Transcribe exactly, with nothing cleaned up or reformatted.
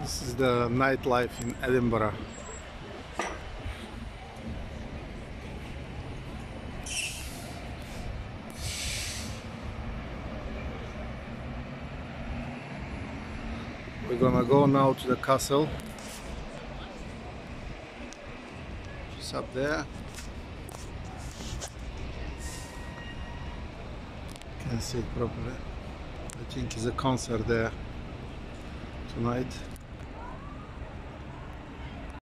This is the nightlife in Edinburgh. We're gonna go now to the castle. Just up there. Can't see it properly. I think it's a concert there tonight.